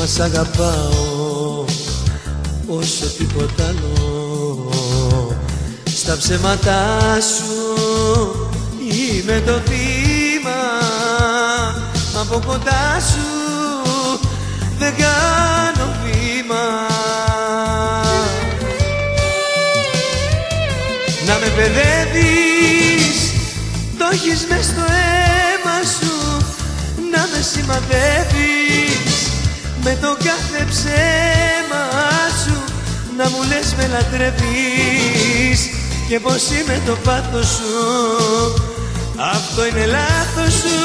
Μα σ' αγαπάω όσο τίποτα άλλο. Στα ψέματά σου είμαι το θύμα, μα από κοντά σου δεν κάνω βήμα. Να με παιδεύεις, το έχεις μες στο αίμα σου. Να με σημαδεύεις με το κάθε ψέμα σου. Να μου λες με λατρεύεις και πως είμαι το πάθος σου. Αυτό είναι λάθος σου,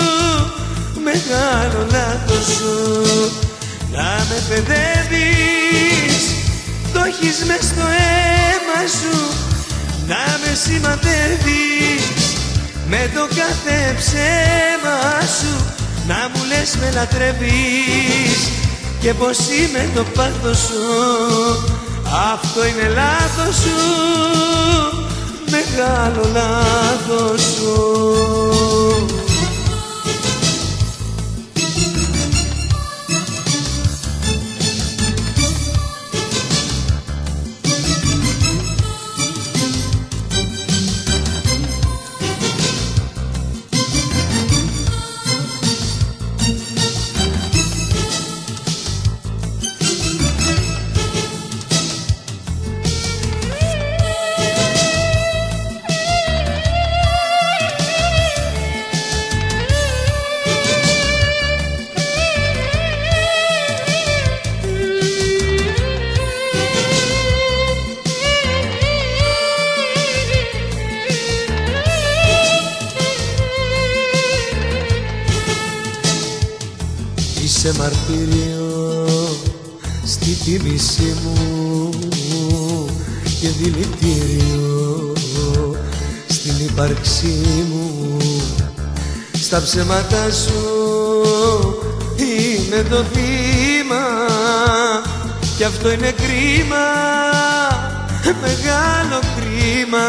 μεγάλο λάθος σου. Να με παιδεύεις, το έχεις μες στο αίμα σου. Να με σημαδεύεις με το κάθε ψέμα σου. Να μου λες με λατρεύεις και πως είμαι το πάθος σου. Αυτό είναι λάθος σου, μεγάλο λάθος σου. Είσαι μαρτύριο στη θύμησή μου και δηλητήριο στην ύπαρξή μου. Στα ψέματά σου είμαι το θύμα κι αυτό είναι κρίμα, μεγάλο κρίμα.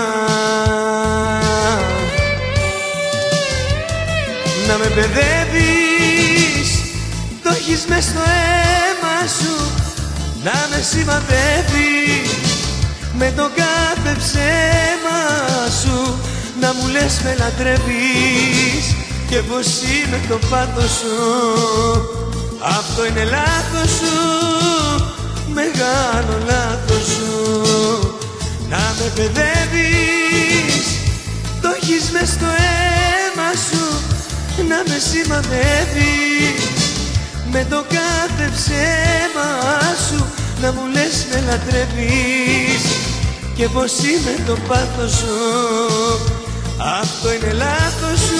Να με παιδεύεις, το έχεις μες στο αίμα σου. Να με σημαδεύεις με το κάθε ψέμα σου. Να μου λες με λατρεύεις και πως είμαι το πάθος σου. Αυτό είναι λάθος σου, μεγάλο λάθος σου. Να με παιδεύεις, το έχεις μες στο αίμα σου. Να με σημαδεύεις με το κάθε ψέμα σου. Να μου λες με λατρεύεις και πως είμαι το πάθος σου. Αυτό είναι λάθος σου,